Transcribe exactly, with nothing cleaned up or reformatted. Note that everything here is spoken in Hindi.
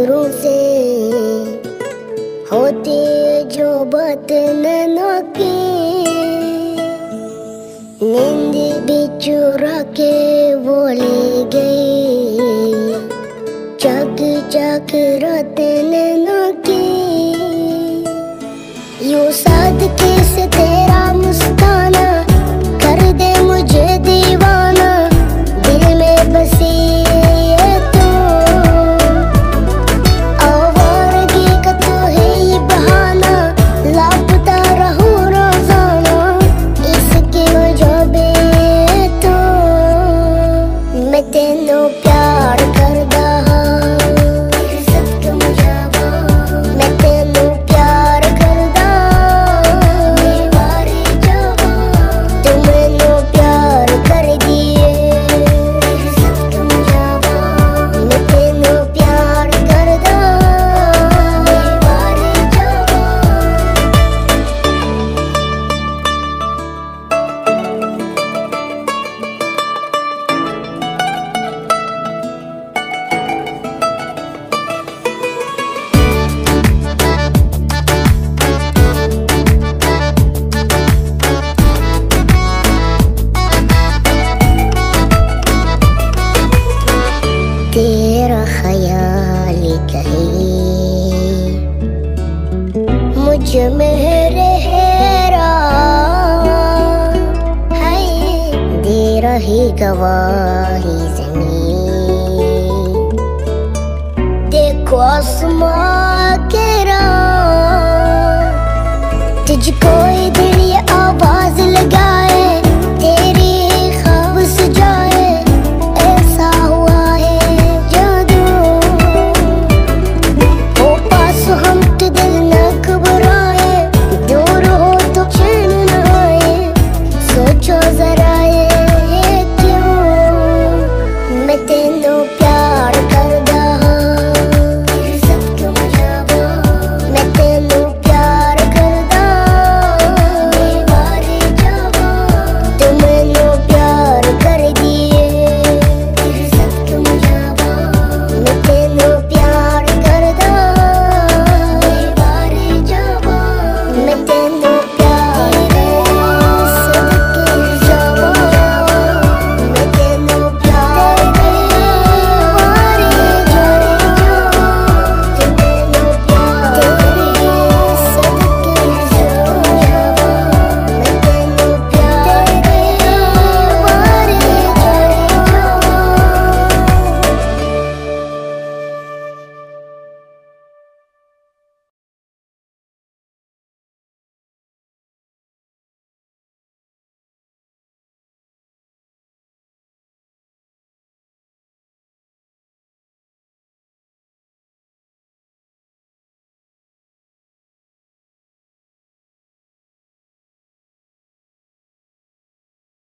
नजरों से होते जो बात नैना की, नींद भी चुरा के वो ले गई, चक चक रात नैना की। यूं सादगी से तेरा मुस्काना कर दे मुझे दीवाना, दिल में बसी है तू, आवारगी का तो है ये बहाना, लापता रहूं रोजाना, इसकी वजह भी है तू। मैं तेनू प्यार करदा तेरा ख्याल कहीं मुझ में रहरा है, दे रही गवाही ज़मीं, देखो आसमां के राह, तुझको ये दिल ये आवाज़